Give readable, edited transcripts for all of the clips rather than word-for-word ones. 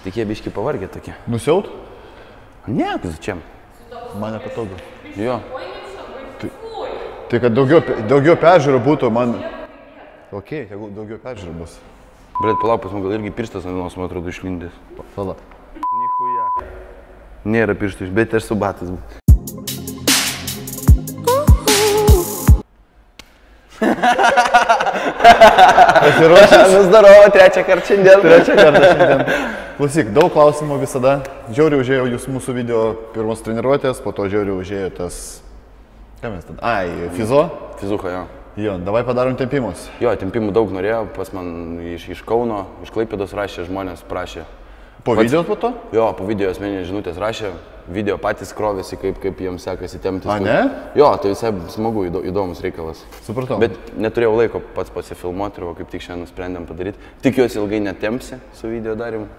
Tik jie biški pavargė tokie. Nusiaut? Ne, čia. Man nepatogu. Jo. Tai kad daugiau peržiūrų būtų, man... Ok, jeigu daugiau peržiūrų bus. Blet, palaupas, man gal irgi pirštas ant vienos, man atrodo, išlindęs. Pala. Nichuja. Nėra pirštų, bet aš su batais. Pasiruošęs? Nusdarovo, trečią kartą šiandien. Klausyk, daug klausimų visada. Žiauriai užėjo jūs mūsų video pirmos treniruotės, po to žiauriai užėjo tas... Ką mes ten? Ai, fizo? Fizucha, jo. Jo, davai padarom tempimus. Jo, tempimų daug norėjau, pas man iš Kauno, iš Klaipėdos rašė, žmonės prašė. Po video po to? Jo, po video asmeninės žinutės rašė, video patys krovėsi, kaip jiems sekasi temptis. A, ne? Jo, tai visai smagu, įdomus reikalas. Supratau. Bet neturėjau laiko pats pasifilmuoti, ir kaip tik šiandien nusprendėm padaryti. Tikiuosi ilgai netempsi su video darimu.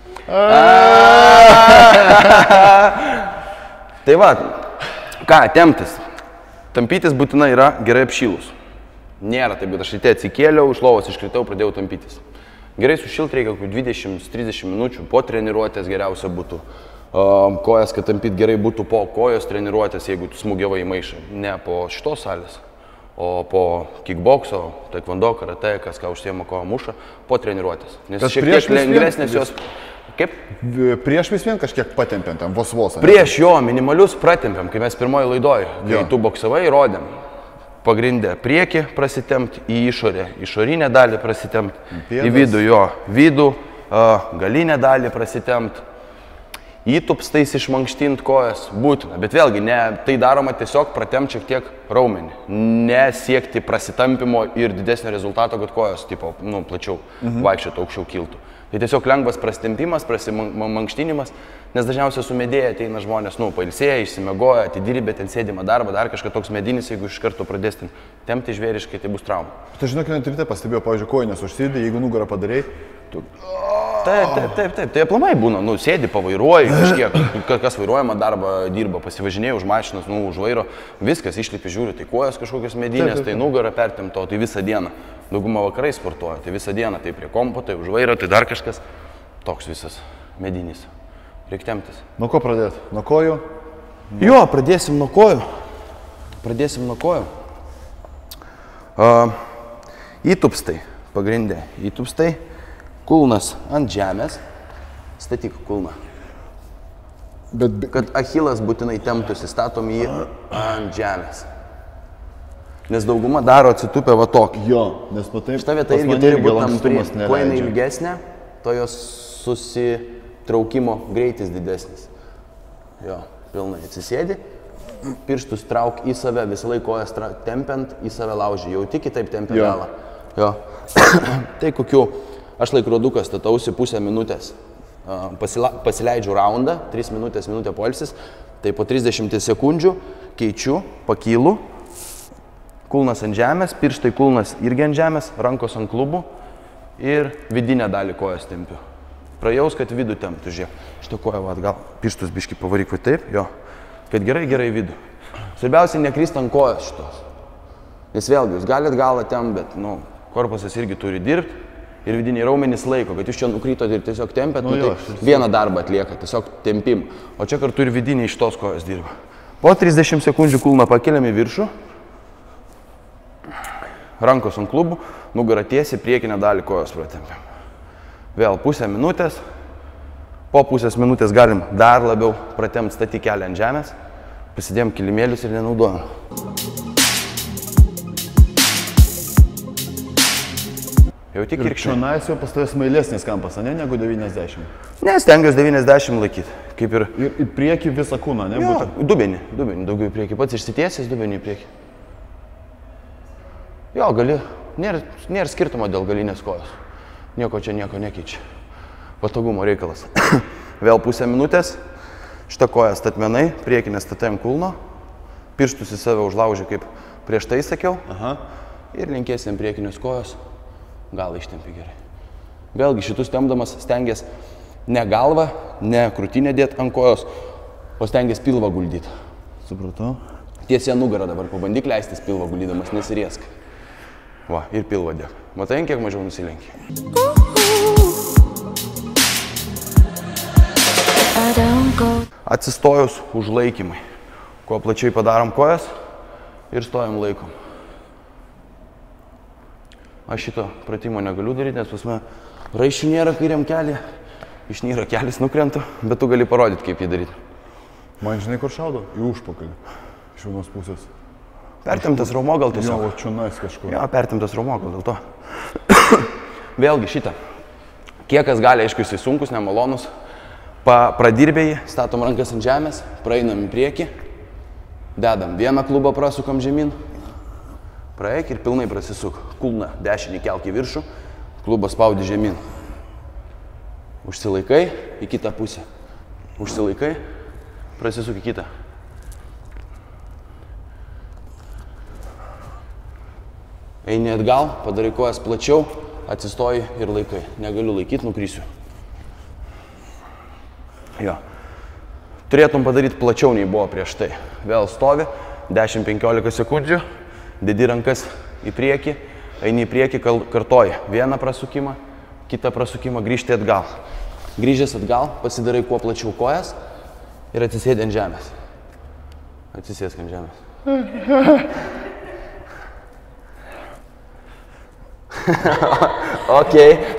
Tai va, ką, temptis. Tampytis būtinai yra gerai apšylus. Nėra taip, kad aš ryte atsikėliau, iš lovos iškritau, pradėjau tampytis. Gerai sušilti reikia 20-30 minučių, po treniruotės geriausia būtų. Kojas, kad tampyt gerai būtų po kojos treniruotės, jeigu tu smūgiavai į maišą. Ne po šitos salės, o po kickbokso, taekwondo, karate, kas ką užsiema kojo muša, po treniruotės. Nes šiek tiek lengvesnės jos... Kaip? Prieš vis vien kažkiek patempėm tam, vos. Prieš jo, minimalius pratempėm, kai mes pirmoji laidoj, kai tu boksavai, rodėm. Pagrindę priekį prasitempt į išorę, išorinę dalį prasitempt, į vidų jo, vidų, galinę dalį prasitempt, įtupstais išmankštint kojas, būtina, bet vėlgi, ne, tai daroma tiesiog pratempt šiek tiek raumenį, nesiekti prasitampimo ir didesnio rezultato, kad kojas, tipo, plačiau vaikščiotų, aukščiau kiltų. Tai tiesiog lengvas prasitempimas, prasimankštinimas, nes dažniausiai sumedėję ateina žmonės, pailsėję, išsimiegoję, atidirbę, ten sėdimą darbą, dar kažką toks medinis, jeigu iš karto pradės ten tempti žvėriškai, tai bus trauma. Tu žinok, net ryte pastebėjau, pavyzdžiui, kojinės užsidė, jeigu nugarą padarei, tu... Taip, tai aplamai būna, sėdi, pavairuoji kažkiek, kas vairuojama darbą dirba, pasivažinėjai už mašinas, už vairo, viskas, išlipi žiūri, tai kojas kažkokios medinės, tai nugarą pertemto, tai visą dieną. Dauguma vakarai sportuoja, tai visą dieną, tai prie kompo, tai už vairo, tai dar kažkas, toks visas medinis. Reikia temptis. Nuo ko pradėti? Nuo kojų? Jo, pradėsim nuo kojų. Įtupstai, pagrindė, įtupstai. Kulnas ant žemės, statyk kulną. Kad achilas būtinai temptųsi, statom jį ant žemės. Nes dauguma daro atsitupę va tokį. Jo, nes matai, šita vieta irgi turi būti tampri. Kuo jinai ilgesnė, to jos susitraukimo greitis didesnis. Jo, pilnai atsisėdi, pirštus trauk į save, visą laiką kojas tempiant į save laužį. Jau tik kitaip tempia galą. Jo. Tai kokiu... Aš laikroduką statausi pusę minutės, pasileidžiu raundą, 3 minutės, minutė poilsis, tai po 30 sekundžių keičiu, pakylu, kulnas ant žemės, pirštai kulnas irgi ant žemės, rankos ant klubų ir vidinę dalį kojas tempiu. Prajaus, kad vidų temptų, žiūrėk. Šitą koją atgal, pirštus biškį pavaryk, taip, jo, kad gerai vidų. Svarbiausia, nekrist ant kojos šitos. Nes vėlgi, jūs galit galą tempt, bet, korpusas irgi turi dirbti. Ir vidiniai raumenys laiko, kad jūs čia nukrytot ir tiesiog tempėt, tai vieną darbą atlieka, tiesiog tempimą. O čia kartu ir vidiniai iš tos kojos dirba. Po 30 sekundžių kulną pakeliam į viršų. Rankos ant klubų, nugarą tiesiai, priekinę dalį kojos pratempiam. Vėl pusę minutės. Po pusės minutės galim dar labiau pratempt statį kelią ant žemės. Pasidėjom kilimėlius ir nenaudojam. Jau tik kirkščiai. Čionais jau pas tavęs mailesnis kampas, ne, negu 90? Ne, stengiuosi 90 laikyti. Kaip ir... Ir priekį visą kūną, ne? Jo, dubenį, daugiau į priekį. Pats išsitiesęs dubenį į priekį. Jo, gali. Nėra skirtumo dėl galinės kojos. Nieko čia nieko nekeičia. Patogumo reikalas. Vėl pusę minutės. Šitą koją statmenai, priekinę statai kulno. Pirštus į save užlauži, kaip prieš tai sakiau. Ir linkėsim priekinės kojos. Galą ištempi gerai. Vėlgi šitus tempdamas stengias ne galvą, ne krūtinę dėti ant kojos, o stengias pilvą guldyti. Supratau. Tiesia nugarą dabar, pabandyk leistis pilvą guldydamas, nesiriesk. Va, ir pilvą dėk. Matai, kiek mažiau nusilenki. Atsistojus užlaikymai. Kuo plačiai padarom kojas ir stojam laikom. Aš šito pratimo negaliu daryti, nes pas mane raiščių nėra kairiam kelią. Išnyra kelias nukrenta, bet tu gali parodyti, kaip jį daryti. Man žinai, kur šaudo? Į užpakalį. Iš vienos pusės. Pertemtas raumuo gal tiesiog. Jo, čiunais kažkur. Jo, pertemtas raumuo gal dėl to. Vėlgi šitą. Kiek kas gali, aišku, jisai sunkus, nemalonus. Pradirbėjai, statom rankas ant žemės, praeinam į priekį. Dedam vieną klubą, prasukam žemyn. Praeik ir pilnai prasisuk. Kulną dešinį kelk į viršų, klubą spaudi žemyn. Užsilaikai į kitą pusę. Užsilaikai, prasisuk į kitą. Eini atgal, padarai kojas plačiau, atsistoji ir laikai. Negaliu laikyti, nukrysiu. Jo. Turėtum padaryti plačiau nei buvo prieš tai. Vėl stovi, 10-15 sekundžių, dedi rankas į priekį, eini į priekį, kartoji. Vieną prasukimą, kitą prasukimą, grįžti atgal. Grįžęs atgal, pasidarai kuo plačiau kojas ir atsisėdi ant žemės. Atsisėsk ant žemės. Ok.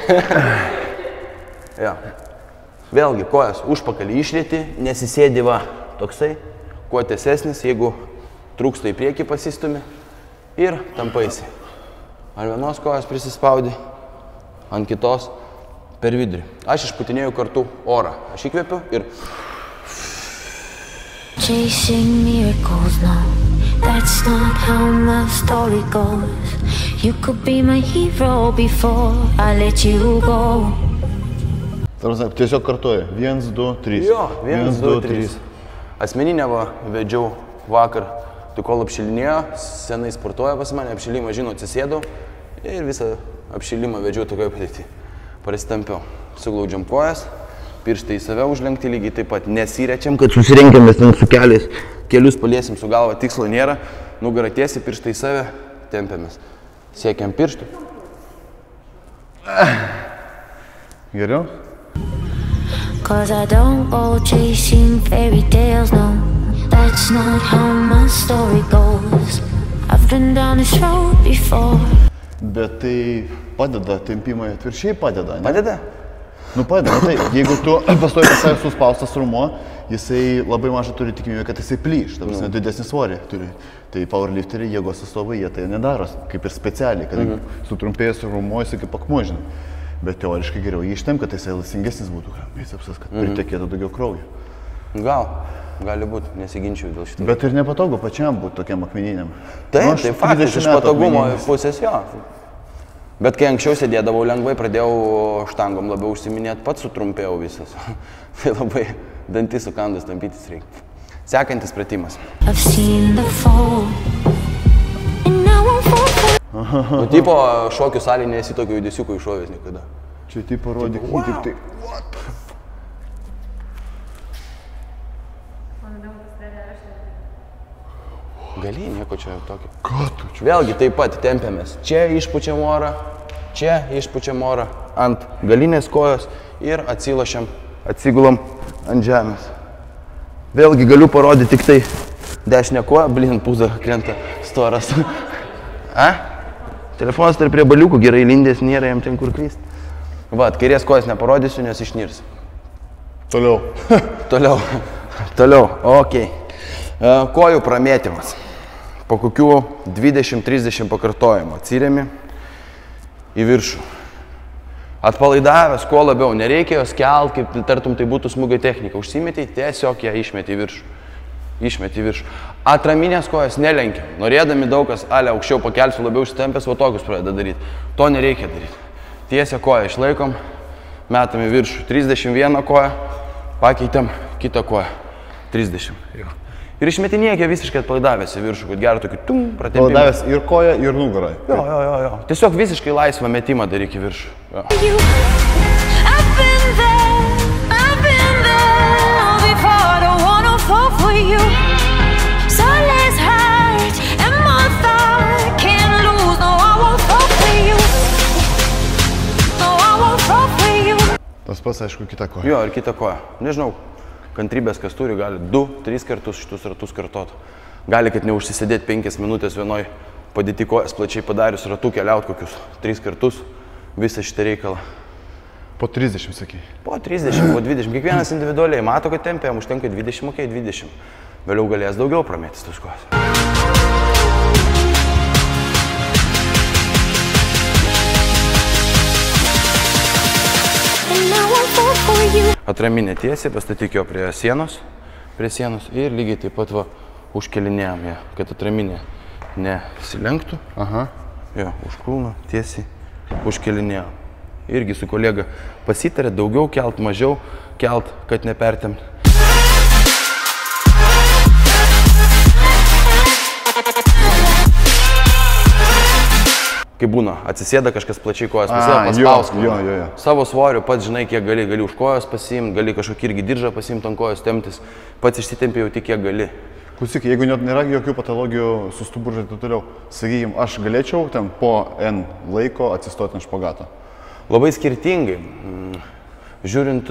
Jo. Vėlgi, kojas užpakalį išlieti, nesisėdi va toksai, kuo tiesesnis, jeigu trūksta į priekį pasistumi ir tampaisi. Ant vienos kojas prisispaudi, ant kitos per vidurį. Aš išputinėjau kartu orą. Aš įkvepiu ir... Chasing miracles, no, that's not how my story goes. You could be my hero before I let you go. Tiesiog kartuoju. 1, 2, 3. Jo, 1, 2, 3. Asmeninę va vedžiau vakar, tai kol apšilinėjo, senai sportuoja pas mane, apšilimą žino, atsisėdau ir visą apšilimą vedžiau tokioje padėti. Prasitampiau. Suglaudžiam kojas, pirštai į save užlenkti lygiai taip pat. Nesirečiam, kad susirenkėmės ten su keliais. Kelius paliesim su galva, tikslo nėra. Nugarą tiesiai, pirštai į save, tempiamės. Siekiam pirštų. Geriau? Cause I don't go chasing fairy tales, no. That's not how my story goes. I've been down this road before. Bet tai padeda, tempimai atviršiai padeda, ne? Padeda? Nu padeda, tai jeigu tu pastoji pas save suspaustas raumuo, jisai labai mažą turi tikimybę, kad jisai plyš, ta prasme, didesnį svorį turi. Tai powerlifteriai, jėgos atstovai, jie tai nedaro, kaip ir specialiai, kad sutrumpėjęs raumuo, jisai kaip akmuo, žinai. Bet teoriškai geriau jį ištem, kad jisai lasingesnis būtų, bicepsas, kad pritekėtų daugiau kraujo. Gali būti, nesiginčiau dėl šito. Bet ir nepatogu pačiam būti tokiam akmeniniam. Taip, tai faktas iš patogumo pusės jo. Bet kai anksčiau sėdėdavau lengvai, pradėjau štangom labiau užsiminėti, pats sutrumpėjau visas. Tai labai dantis sukandas tampytis reikia. Sekantis pratimas. Nu, tipo, šokių salį nesi tokio judesiuko iššovęs niekada. Čia tipo rodyk, kaip tai... What? Gali, nieko čia tokio. Ką tu čia? Vėlgi taip pat tempiamės. Čia išpučiam orą, čia išpučiam orą ant galinės kojos ir atsilošiam, atsigulam ant žemės. Vėlgi galiu parodyti tik tai dešinę koją, blin, pūza krenta storas. Telefonas tarp prie baliukų gerai lindės, nėra jam ten kur klyst. Vat, kairės kojas neparodysiu, nes išnirs. Toliau. Toliau, ok. Kojų pramėtymas. Po kokių 20-30 pakartojimų atsiremi į viršų. Atpalaidavęs, kuo labiau, nereikia jos kelt, kaip tartum tai būtų smūgio technika. Užsimetei, tiesiog ją išmetei į viršų. Išmetei į viršų. Atraminės kojas nelenkiam. Norėdami daug kas, aukščiau pakelsiu, labiau išsitempęs, va tokius pradeda daryti. To nereikia daryti. Tiesia koją išlaikom, metam į viršų. 31 koją, pakeitam kitą koją. 30. Jo. Ir išmetinėkia visiškai atpalaidavęs į viršų, kad gerą tokį pratempimą. Atpalaidavęs ir koją, ir nugarą. Jo. Tiesiog visiškai laisvą metimą daryk į viršų. Jo. Tas pats, aišku, kita koja. Jo, ir kita koja. Nežinau, kantrybės, kas turi, gali 2-3 kartus šitus ratus kartot. Gali, kad neužsisėdėti 5 minutės vienoj padėti kojas plačiai padarius ratu, keliaut kokius 3 kartus visą šitą reikalą. Po 30, sakai? Po 30, po 20. Kiekvienas individualiai mato, kad tempė, jam užtenka 20, okei, 20. Vėliau galės daugiau pramėtis tos kojas. Atraminė tiesiai, pastatyk jo prie sienos ir lygiai taip pat va užkelinėjom ją, kad atraminė nesilenktų. Aha. Jo, už kulno tiesiai užkelinėjom. Irgi su kolega pasitarė daugiau kelt, mažiau kelt, kad nepertemt. Kai būna, atsisėda kažkas plačiai kojas paspausk. Savo svoriu pats žinai, kiek gali už kojos pasiimt, gali kažkokį irgi diržą pasiimt ant kojos temptis, pats išsitempi jau tik kiek gali. Klausyk, jeigu net nėra jokių patologijų su stuburu ir taip toliau, sakykim, aš galėčiau ten po N laiko atsistoti ant špagato? Labai skirtingai. Žiūrint,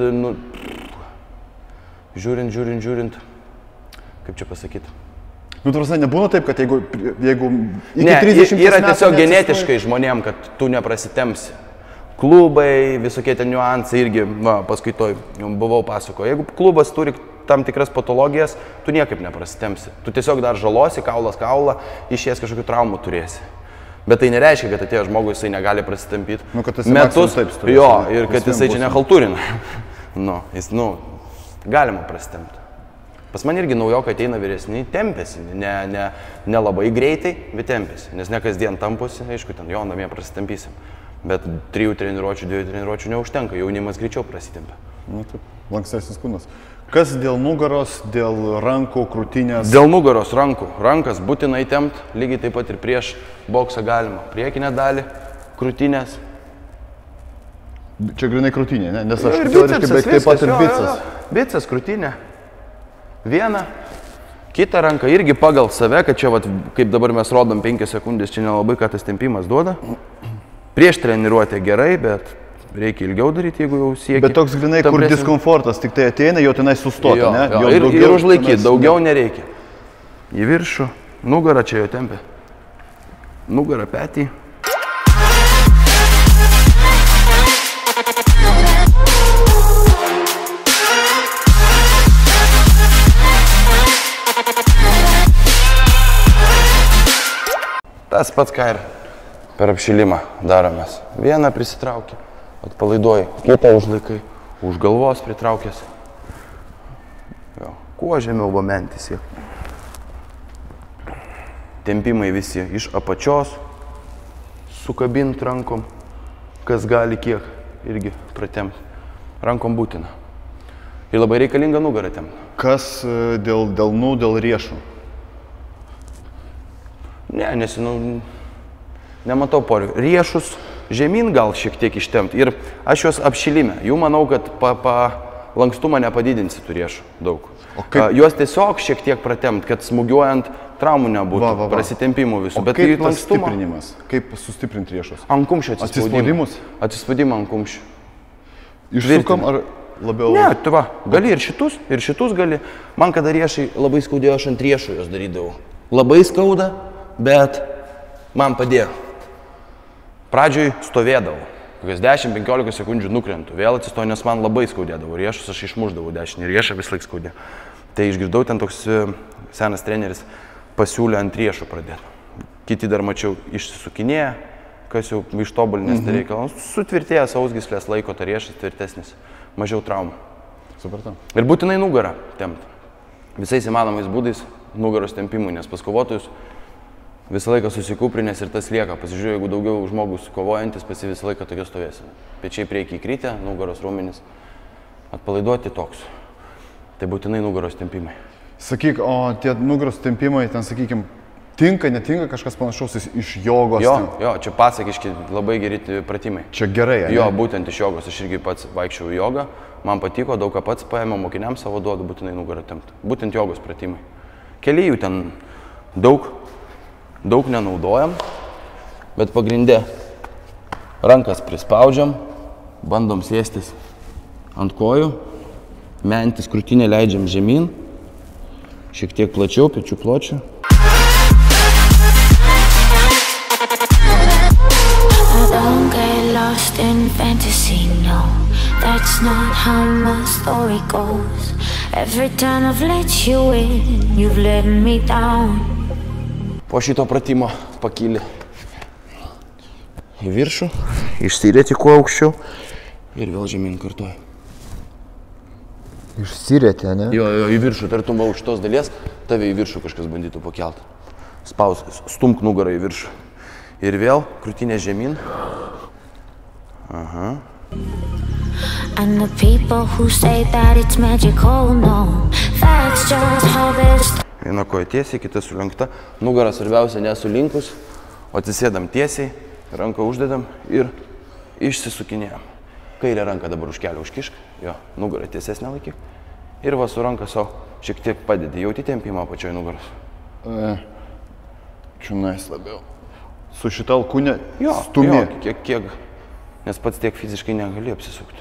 kaip čia pasakyti? Nu, tarsi, nebūna taip, kad jeigu iki 30 yra tiesiog genetiškai žmonėm, kad tu neprasitemsi. Klubai, visokie ten niuansai irgi, paskaitoj, buvau pasako. Jeigu klubas turi tam tikras patologijas, tu niekaip neprasitemsi. Tu tiesiog dar žalosi, kaulas kaulą, išėjęs kažkokių traumų turėsi. Bet tai nereiškia, kad atėjo žmogus, jisai negali prasitampyti. Nu, kad metus, jo, ir kad jisai čia nehaltūrina. Galima prasitemti. Pas man irgi naujokai ateina vyresni, tempėsi, ne labai greitai, bet tempėsi, nes ne kasdien tamposi, aišku, ten jo namie prasitampysim, bet 3 treniruočių, 2 treniruočių neužtenka, jaunimas greičiau prasitempia. Nu, taip, lankstesnis kūnas. Kas dėl nugaros, dėl rankų, krūtinės? Dėl nugaros, rankų. Rankas būtinai tempt, lygiai taip pat ir prieš boksą galima. Priekinę dalį, krūtinės. Čia grinai krūtinė, ne? Nes aš teoriškai beveik taip pat ir bicas. Bicas, krūtinė. Vieną, kitą ranką irgi pagal save, kad čia, vat, kaip dabar mes rodom 5 sekundės, čia nelabai ką tas tempimas duoda. Prieš treniruotę gerai, bet reikia ilgiau daryti, jeigu jau siekia. Bet toks grinai, kur diskomfortas, tik tai ateina, jau tenai sustota, ne? Ir užlaikyti, daugiau nereikia. Į viršų, nugarą čia jo tempia. Nugarą, petį. Tas pats, ką ir per apšilimą daromės. Vieną prisitrauki, atpalaiduoji, kitą užlaikai, už galvos pritraukęs. Jo, kuo žemiau momentis. Tempimai visi iš apačios, sukabint rankom, kas gali kiek irgi pratemti. Rankom būtina. Ir labai reikalinga nugarą temti. Kas dėl delnų, dėl riešų? Ne, nematau poreikio. Riešus žemyn gal šiek tiek ištemti. Ir aš juos apšilime. Jų manau, kad lankstumą nepadidinsi tų riešų daug. Juos tiesiog šiek tiek pratemti, kad smūgiuojant traumų nebūtų, prasitempimų visų. O kaip tas stiprinimas? Kaip sustiprinti riešus? Ant kumščio atsispaudimus? Atsispaudimą ant kumščio. Išsukam ar labiau? Ne, tu va, gali ir šitus gali. Man kada riešai labai skaudėjo, aš ant riešų jos darydavau. Labai skauda, bet man padėjo. Pradžioj stovėdavau. Kokias 10-15 sekundžių nukrentu. Vėl atsistoju, nes man labai skaudėdavo riešus, aš išmuždavau dešinį riešą, vis laik skaudė. Tai išgirdau, ten toks senas treneris pasiūlė ant riešų pradėti. Kiti dar mačiau išsisukinėję, kas jau ištobulinės tai reikalas. Sutvirtėjęs sausgyslės laiko ta riešas tvirtesnis, mažiau traumų. Supratau. Ir būtinai nugarą tempt. Visais įmanomais būdais nugaros tempimui, nes pas kovotojus visą laiką susikūprinės ir tas lieka. Pasižiūrėjau, jeigu daugiau žmogus kovojantis, pasi visą laiką tokia stovėsime. Pečiai priekį įkritę, nugaros raumenys atpalaiduoti toks. Tai būtinai nugaros tempimai. Sakyk, o tie nugaros tempimai, ten sakykim, tinka, netinka kažkas panašaus iš jogos? Jo, čia pasakiški labai geri pratimai. Čia gerai, ne? Jo, būtent iš jogos. Aš irgi pats vaikščiau į jogą, man patiko, daug ką pats paėmė, mokiniams savo duodu būtinai nugarą tempti. Būtent jogos pratimai. Keli jų ten daug nenaudojam, bet pagrinde rankas prispaudžiam, bandom sėstis ant kojų, mentis krūtinę leidžiam žemyn, šiek tiek plačiau, pečių pločių. Don't get lost in fantasy, no. That's not how my story goes. Every time I've let you in, you've let me down. Po šito pratimo pakyli į viršų, išsirieti kuo aukščiau ir vėl žemyn kartuoju. Išsirieti, ne? Jo, į viršų, tartum va už tos dalies, tave į viršų kažkas bandytų pakelt. Stumk nugarą į viršų. Ir vėl krūtinė žemyn. Aha. And the people who say that it's magical, no. That's just how this. Viena koja tiesiai, kita sulenkta. Nugarą svarbiausia nesulinkus, o atsisėdam tiesiai, ranką uždedam ir išsisukinėjam. Kairę ranką dabar už kelią užkišk, jo, nugarą tiesesnę laikyk. Ir va su ranka savo šiek tiek padedi. Jauti tempimą pačioj nugaros? Čiunais labiau. Su šita alkūnė stumi. Jo, kiek, nes pats tiek fiziškai negali apsisukti.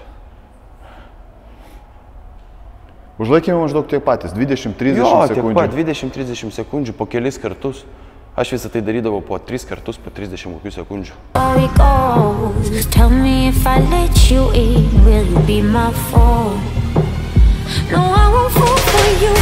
Užlaikymai maždaug tiek patys, 20-30 sekundžių. Jo, tiek pat, 20-30 sekundžių po kelis kartus. Aš visą tai darydavau po 3 kartus, po 30 kokių sekundžių. Tell me if I let you in, will you be my fault? No, I won't fall for you.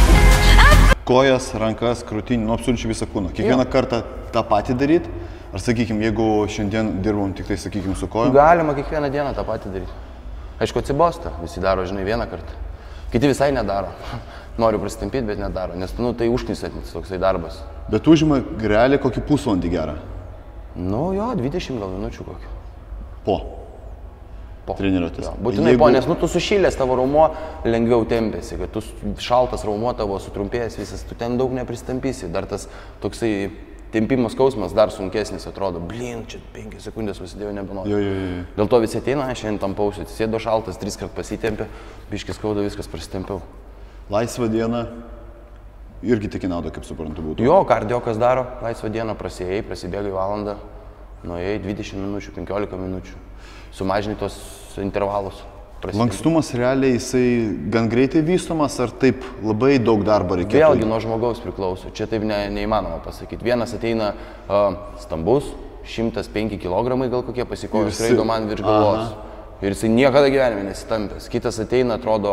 Kojas, rankas, krūtinį, nu absoliučiai visą kūną. Kiekvieną kartą tą patį daryti? Ar sakykime, jeigu šiandien dirbom tik tai, sakykime, su kojom? Galima kiekvieną dieną tą patį daryti. Aišku, atsibosta, visi daro, žinai, vieną kartą. Kiti visai nedaro. Noriu prasitampyti, bet nedaro, nes tai užknisantis toksai darbas. Bet užima realiai kokį pusvalandį gerą? Nu jo, 20 gal minučių kokį. Po treniruotės. Būtinai po, nes tu sušilęs, tavo raumuo lengviau tempėsi, kad tu šaltas raumuo tavo sutrumpėjęs visas, tu ten daug nepristampysi. Dar tas toksai tempimo skausmas dar sunkesnis atrodo. Blin, čia 5 sekundės užsidėjau, nebenoriu. Dėl to visi ateina, šiandien tampausiu, atsisėdo šaltas, 3 kart pasitempė, biškis skauda, viskas prasitempiau. Laisvą dieną irgi tik į naudą, kaip suprantu, būtų. Jo, kardio kas daro, laisvą dieną prasėjai, prasibėgai valandą, nuėjai 20 minučių, 15 minučių. Sumažini tos intervalus. Lankstumas realiai jisai gan greitai vystomas, ar taip labai daug darbo reikėtų? Vėlgi nuo žmogaus priklauso, čia taip neįmanoma pasakyti. Vienas ateina stambus, 105 kg gal kokie pasikojo, skraido man virš galvos. Ir jisai niekada gyvenime nesitampęs. Kitas ateina, atrodo,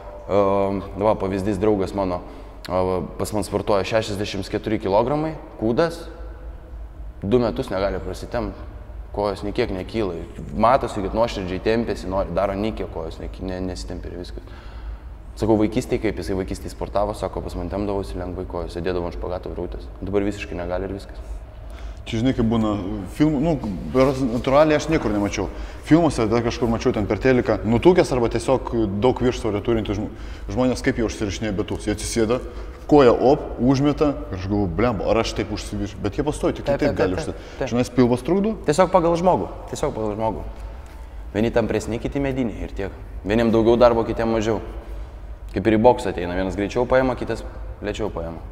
pavyzdys draugas mano, pas man sportuoja 64 kg, kūdas, 2 metus negali prasitempti. Kojos niekiek nekyla. Matosi, kad nuoširdžiai tempėsi, daro niekiek kojos, nesitempė ir viskas. Sakau, vaikystėje, kaip jisai vaikystėje sportavo, sako, pas man tempdavosi lengvai kojos, sėdėdavo ant špagato virutės. Dabar visiškai negali ir viskas. Čia žinai, kaip būna filmų, natūraliai aš niekur nemačiau. Filmuose dar kažkur mačiau ten per teliką, nutukęs arba tiesiog daug viršsvorio turintys žmonės, kaip jie užsirišinėja betus. Jie atsisėda, koja užmeta ir aš galvoju, blemba, ar aš taip užsiviršiu. Bet jie pastoja, tik taip gali užsirišti. Žinai, pilvas trukdo? Tiesiog pagal žmogų. Vieni tampresni, kiti mediniai ir tiek. Vieniem daugiau darbo, kitiem mažiau. Kaip ir į boksą ateina, vienas greičiau paima, kitas lėčiau paima.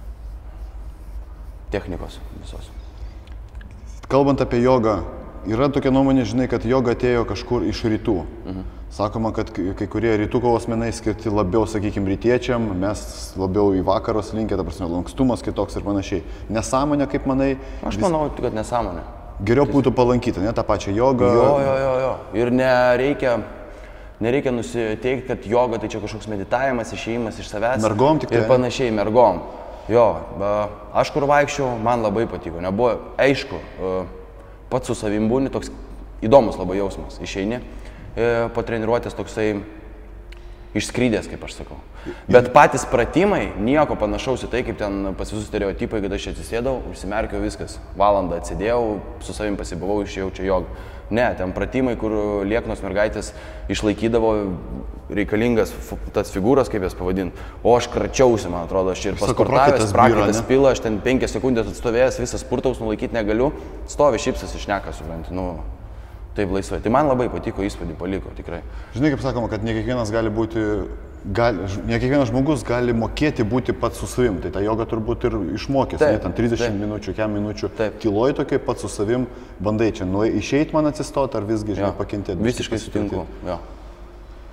Technikos visos. Kalbant apie jogą, yra tokia nuomonė, žinai, kad joga atėjo kažkur iš rytų. Sakoma, kad kai kurie rytų kovos menai skirti labiau, sakykime, rytiečiam, mes labiau į vakarus linkę, ta prasme, lankstumas kitoks ir panašiai. Nesąmonė, kaip manai? Aš manau, kad nesąmonė. Geriau būtų palankyti, ne, tą pačią jogą? Jo. Ir nereikia nusiteikti, kad joga tai čia kažkoks meditavimas, išėjimas iš savęs. Mergom tik tai? Ir panašiai, mergom. Jo, aš kur vaikščiau, man labai patiko, nebuvo, aišku, pats su savim būni, toks įdomus labai jausmas, išeini, po treniruotės toksai išskrydęs, kaip aš sakau. Bet patys pratimai, nieko panašaus į tai, kaip ten pas visus stereotipai, kad aš atsisėdau, užsimerkiau, viskas, valandą atsidėjau, su savim pasibuvau, išėjau čia jogą. Ne, ten pratimai, kur lieknos mergaitės išlaikydavo reikalingas tas figūras, kaip jas pavadint. O aš kračiausi, man atrodo, aš čia ir pasportavęs, prakaitas pila, aš ten 5 sekundės atstovėjęs, visas spurtaus nulaikyti negaliu, stovi šypsas išneka, supranti, taip laisvai. Tai man labai patiko, įspūdį paliko, tikrai. Žinai, kaip sakoma, kad ne kiekvienas gali būti, ne kiekvienas žmogus gali mokėti būti pats su savim. Tai ta joga turbūt ir išmokės, ne, ten 30 minučių, 4 minučių. Tyloj tokiai pats su savim bandai čia, išeit man atsistoti ar visgi, žinai, pakentėti. Visiškai sutinku, jo.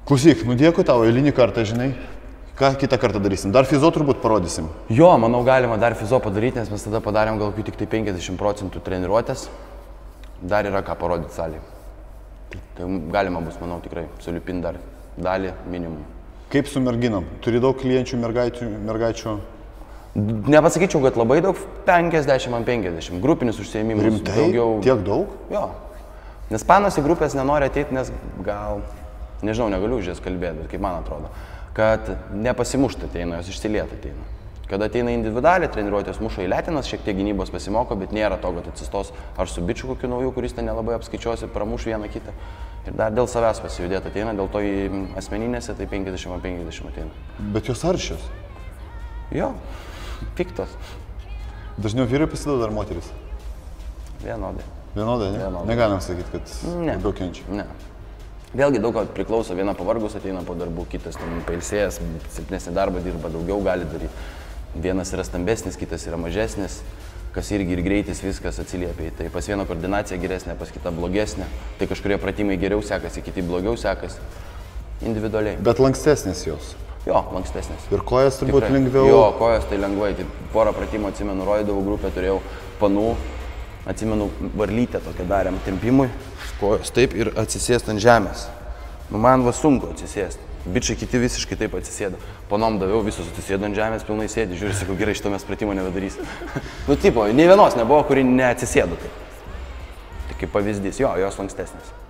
Klausyk, nu dėkui tau, eilinį kartą, žinai. Ką kitą kartą darysim? Dar fizo turbūt parodysim. Jo, manau, galima dar fizo padaryti, nes mes tada padarėm gal tik tai 50% treniruotės. Dar yra ką parodyti salėje. Tai galima bus, manau, tikrai sulipinti dar dalį minimum. Kaip su merginom? Turi daug klienčių mergaičių? Nepasakyčiau, kad labai daug, 50-50. Grupinis užsiėmimas. Rimtai? Daugiau... Tiek daug? Jo. Nes panos į grupės nenori ateiti, nes gal, nežinau, negaliu už jas kalbėti, bet kaip man atrodo, kad nepasimušta ateina, jos išsilieta ateina. Kad ateina individualiai, treniruotės muša į letinas, šiek tiek gynybos pasimoko, bet nėra to, kad atsistos ar su bičiu kokiu nauju, kuris ten nelabai apskaičiuosi, pramuš vieną kitą. Ir dar dėl savęs pasijudėti ateina, dėl to į asmeninėse tai 50-50 ateina. Bet jos aršios? Jo, piktos. Dažniau vyrai pasideda ar moteris? Vienodai. Vienodai, ne? Vienodai. Negalim sakyti, kad labiau kenčia. Ne. Vėlgi daug priklauso, viena pavargus ateina po darbų, kitas pailsėjęs, silpnesnį darbą dirba, daugiau gali daryti. Vienas yra stambesnis, kitas yra mažesnis, kas irgi ir greitis viskas atsiliepia. Tai pas vieną koordinacija geresnė, pas kitą blogesnė. Tai kažkurie pratimai geriau sekasi, kiti blogiau sekasi. Individualiai. Bet lankstesnės jos? Jo, lankstesnės. Ir kojas turbūt lengviau? Jo, kojas tai lengvai. Tai porą pratimų atsimenu, rodydavau grupę, turėjau panų. Atsimenu, varlytę tokią darėm tempimui, kojos taip ir atsisėst ant žemės. Nu, man va sunku atsisėst. Bičiai kiti visiškai taip atsisėdo. Panom daviau, visus atsisėdo ant žemės, pilnai sėdi, žiūri, sakau, gerai, šito mes pratimo nebedarysim. Nu, tipo, nei vienos nebuvo, kuri neatsisėdo taip. Tai kaip pavyzdys, jo, jos lankstesnės.